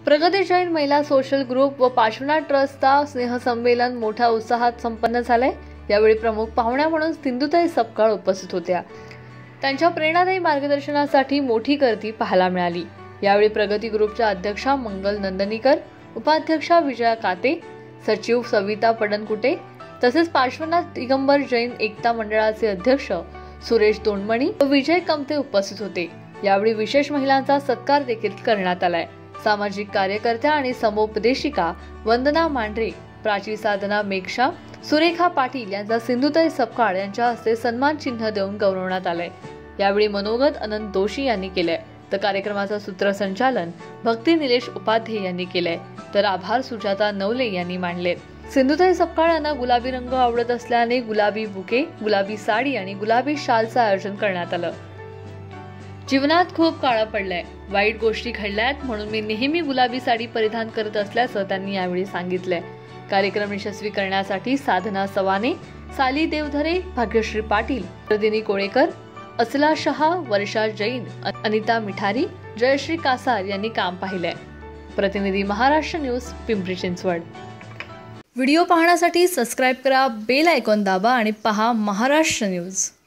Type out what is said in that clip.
प्रगती जैन महिला social group व पार्श्वनाथ ट्रस्टचा स्नेहसंमेलन मोठ्या उत्साहात संपन्न झाले। यावेळी प्रमुख पाहुण्या म्हणून सिंधुताई सपकाळ उपस्थित होत्या। त्यांच्या प्रेरणादायी मार्गदर्शनासाठी मोठी गर्दी पाहायला मिळाली। यावेळी प्रगती ग्रुपच्या अध्यक्षा मंगल नंदनीकर, उपाध्यक्षा विजया काते, सचिव सविता पडणकुटे तसेच पार्श्वनाथ दिगंबर जैन एकता मंडळाचे अध्यक्ष सुरेश दोंडमणी व विजय कमते उपस्थित होते। यावेळी विशेष महिलांचा सत्कार देखील करण्यात आलाय। सामाजिक कार्यकर्त्या आणि समुपदेशिका वंदना मांढरे, प्राची साधना मेघशा, सुरेखा पाटील यांचा सिंधुताई सपकाळ यांच्या हस्ते सन्मान चिन्ह देऊन गौरवण्यात आले। यावेळी मनोगत अनंत दोशी यांनी केले, तर कार्यक्रमाचा सूत्रसंचालन भक्ती निलेश उपाध्ये यांनी केले, तर आभार सुजाता नवले यांनी मांडले। सिंधुताई सपकाळ यांना गुलाबी रंग आवडत असल्याने गुलाबी बुके, गुलाबी साडी आणि गुलाबी शालचं आयोजन करण्यात आलं। जीवनात खूप काळं पडलंय, वाईट गोष्टी घडल्यात, म्हणून मी नेहमी गुलाबी साडी परिधान करत असल्याचं त्यांनी यावेळी सांगितलंय। कार्यक्रम यशस्वी करण्यासाठी साधना सवाने, साली देवधरे, भाग्यश्री पाटील, प्रदिनी कोळेकर, असला शहा, वर्षा जैन, अनिता मिठारी, जयश्री कासार यांनी काम पाहिलंय। प्रतिनिधी महाराष्ट्र न्यूज, पिंपरी चिंचवड। व्हिडिओ पाहण्यासाठी सबस्क्राइब करा, बेल आयकॉन दाबा आणि पहा महाराष्ट्र न्यूज।